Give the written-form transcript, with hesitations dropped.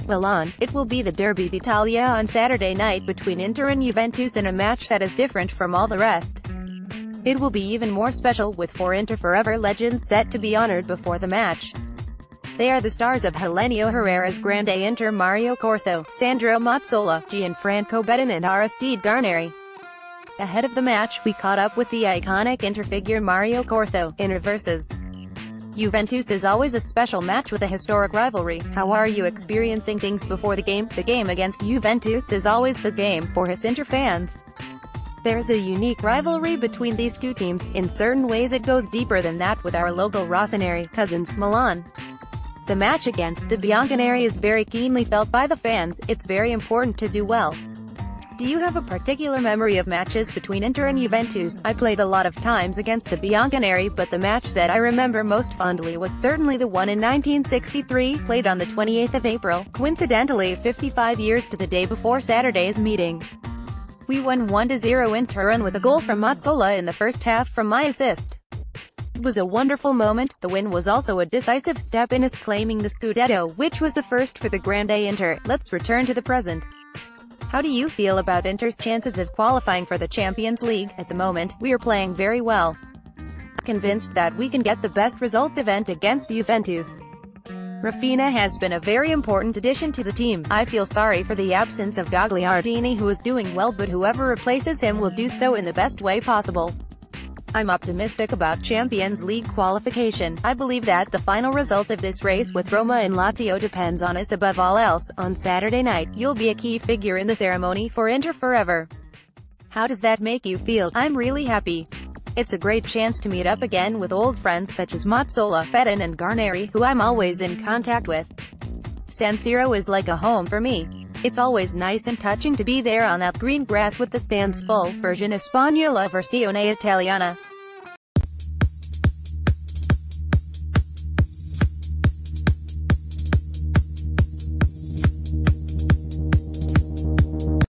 Milan. It will be the Derby d'Italia on Saturday night between Inter and Juventus in a match that is different from all the rest. It will be even more special with 4 Inter Forever legends set to be honored before the match. They are the stars of Helenio Herrera's Grande Inter, Mario Corso, Sandro Mazzola, Gianfranco Bettin and Aristide Garneri. Ahead of the match, we caught up with the iconic Inter figure Mario Corso. Inter vs. Juventus is always a special match with a historic rivalry. How are you experiencing things before the game? The game against Juventus is always the game for his Inter fans. There's a unique rivalry between these two teams. In certain ways it goes deeper than that with our local Rossoneri cousins, Milan. The match against the Bianconeri is very keenly felt by the fans. It's very important to do well. Do you have a particular memory of matches between Inter and Juventus? I played a lot of times against the Bianconeri, but the match that I remember most fondly was certainly the one in 1963, played on the 28th of April, coincidentally 55 years to the day before Saturday's meeting. We won 1-0 in Turin with a goal from Mazzola in the first half from my assist. It was a wonderful moment. The win was also a decisive step in us claiming the Scudetto, which was the first for the Grande Inter. Let's return to the present. How do you feel about Inter's chances of qualifying for the Champions League? At the moment, we are playing very well. Convinced that we can get the best result event against Juventus. Rafinha has been a very important addition to the team. I feel sorry for the absence of Gagliardini, who is doing well, but whoever replaces him will do so in the best way possible. I'm optimistic about Champions League qualification. I believe that the final result of this race with Roma and Lazio depends on us above all else. On Saturday night, you'll be a key figure in the ceremony for Inter Forever. How does that make you feel? I'm really happy. It's a great chance to meet up again with old friends such as Mazzola, Bettin and Garneri, who I'm always in contact with. San Siro is like a home for me. It's always nice and touching to be there on that green grass with the stands full. Version Española Versione Italiana.